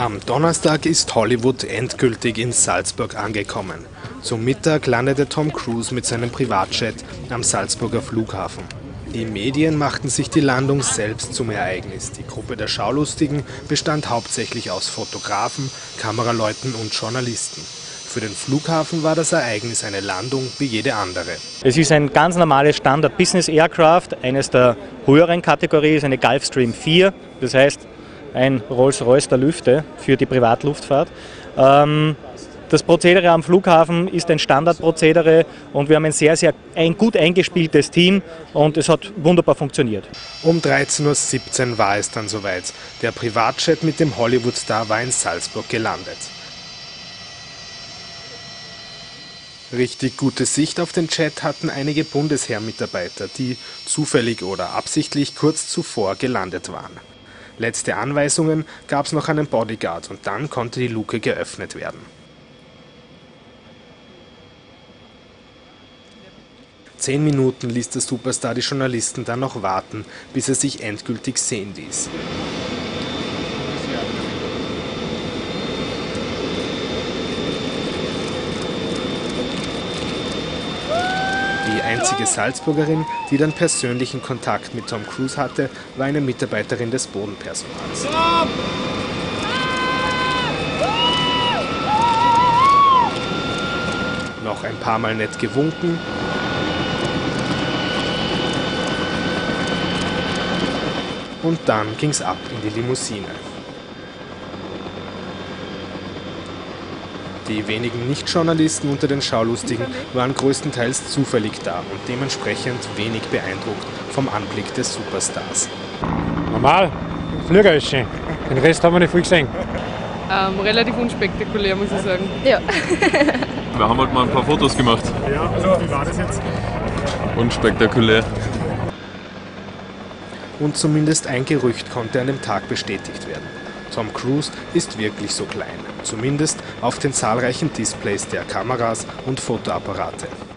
Am Donnerstag ist Hollywood endgültig in Salzburg angekommen. Zum Mittag landete Tom Cruise mit seinem Privatjet am Salzburger Flughafen. Die Medien machten sich die Landung selbst zum Ereignis. Die Gruppe der Schaulustigen bestand hauptsächlich aus Fotografen, Kameraleuten und Journalisten. Für den Flughafen war das Ereignis eine Landung wie jede andere. Es ist ein ganz normales Standard-Business-Aircraft, eines der höheren Kategorie, ist eine Gulfstream 4, das heißt ein Rolls-Royce der Lüfte für die Privatluftfahrt. Das Prozedere am Flughafen ist ein Standardprozedere und wir haben ein gut eingespieltes Team und es hat wunderbar funktioniert. Um 13:17 Uhr war es dann soweit. Der Privatjet mit dem Hollywood-Star war in Salzburg gelandet. Richtig gute Sicht auf den Jet hatten einige Bundesheer-Mitarbeiter, die zufällig oder absichtlich kurz zuvor gelandet waren. Letzte Anweisungen gab es noch einen Bodyguard und dann konnte die Luke geöffnet werden. 10 Minuten ließ der Superstar die Journalisten dann noch warten, bis er sich endgültig sehen ließ. Die einzige Salzburgerin, die dann persönlichen Kontakt mit Tom Cruise hatte, war eine Mitarbeiterin des Bodenpersonals. Noch ein paar Mal nett gewunken. Und dann ging's ab in die Limousine. Die wenigen Nicht-Journalisten unter den Schaulustigen waren größtenteils zufällig da und dementsprechend wenig beeindruckt vom Anblick des Superstars. Normal, Flieger ist schön. Den Rest haben wir nicht viel gesehen. Relativ unspektakulär, muss ich sagen. Ja. Wir haben halt mal ein paar Fotos gemacht. Ja, also wie war das jetzt? Unspektakulär. Und zumindest ein Gerücht konnte an dem Tag bestätigt werden. Tom Cruise ist wirklich so klein, zumindest auf den zahlreichen Displays der Kameras und Fotoapparate.